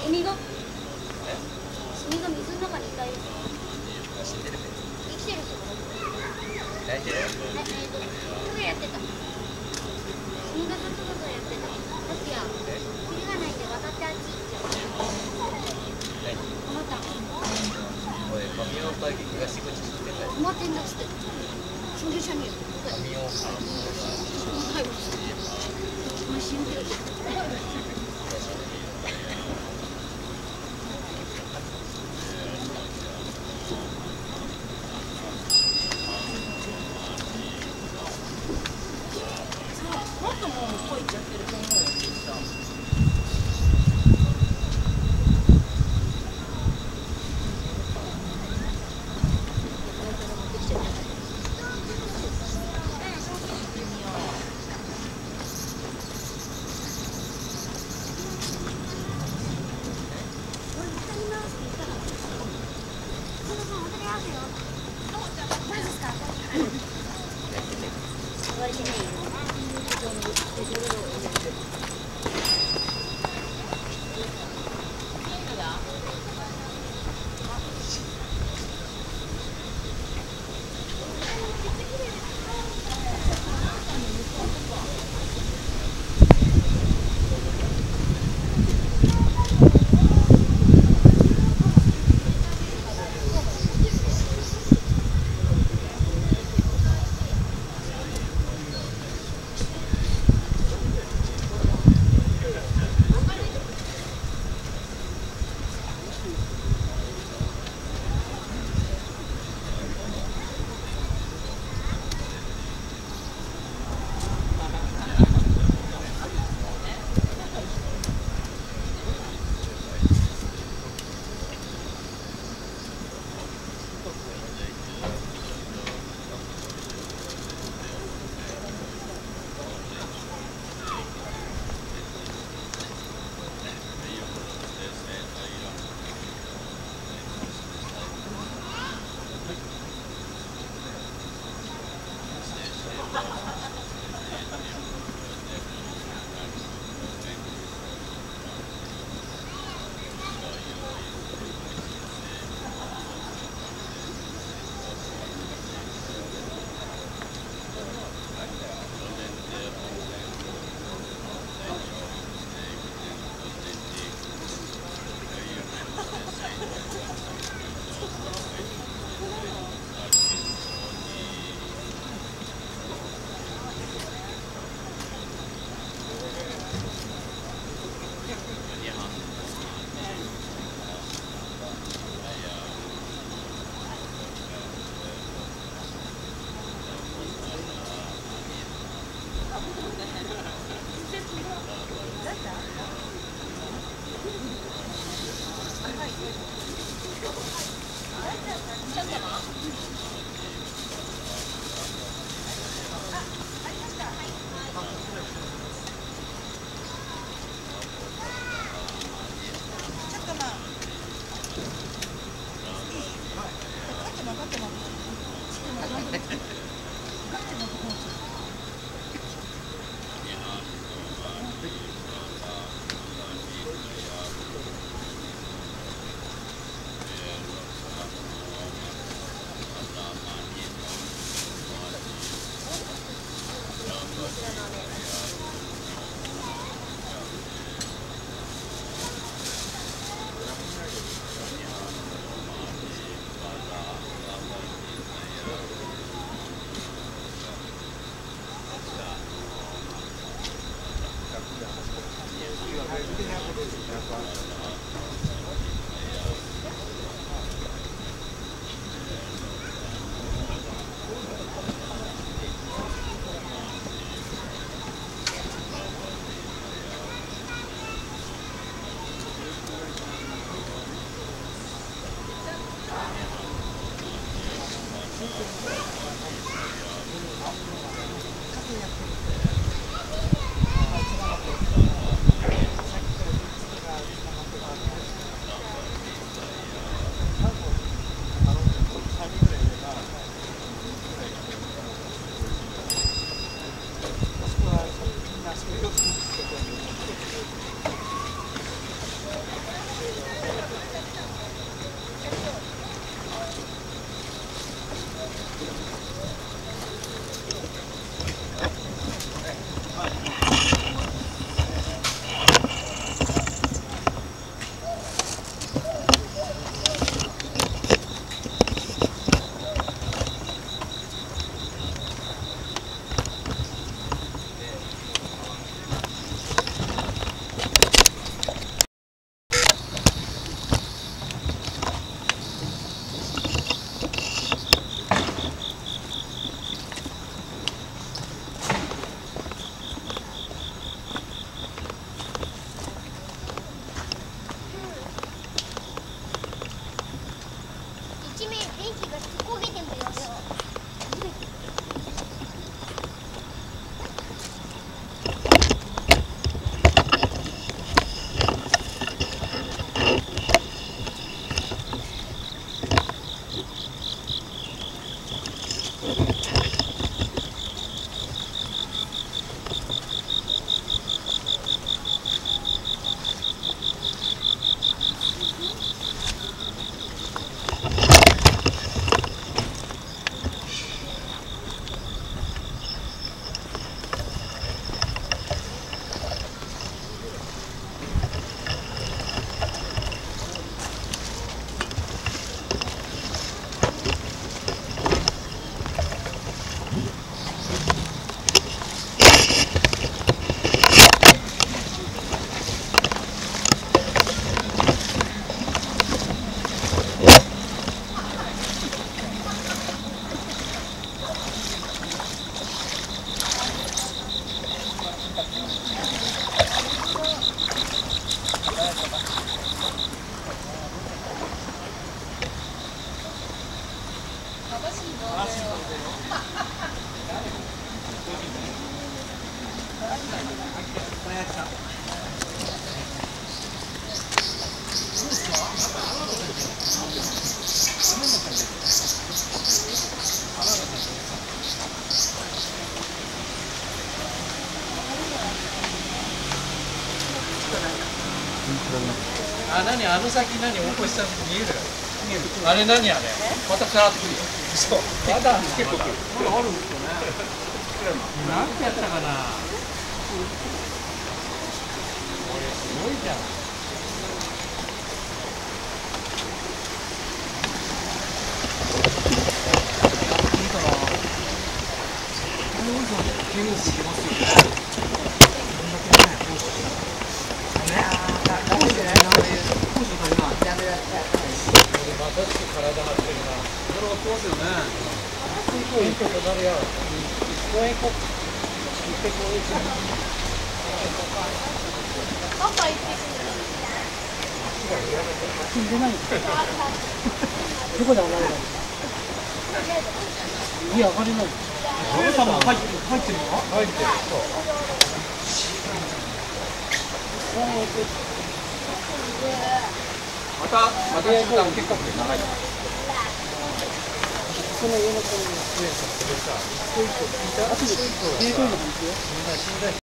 セミが水の中にいたよ。 死んでる。 生きてるってこと？ 大丈夫。 それやってた。セミがずっとやってた。だってや、次がないんで渡ってあっち行っちゃう。また。 おい、神岡東口知ってたよ。 止まってんだっつって。衝撃車に。 神岡。 はい。お前死んでる。 もっともう向こう行っちゃってると思うよ、きっと。 あ、何あの先何大越さん見える？あれ何あれ？また変わってくるよ。そう。まだ結構来る。まだあるんですよね。なんてやったかな。これすごいじゃん。いいかな。これ以上にケミしてますよね。まさしく体張ってるな。これ落ちますよね。いいことなるよ。 パパ行ってくる。 死んでない。どこで上がれない？いや、上がれない。お父さんも入ってるの？入ってる。そう。 また時間結構長い。 その上の子に。 それさ、 あとで、冷凍の感じよ。